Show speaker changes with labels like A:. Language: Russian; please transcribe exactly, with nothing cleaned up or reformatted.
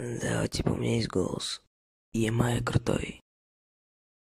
A: Да, типа у меня есть голос. И E M I крутой.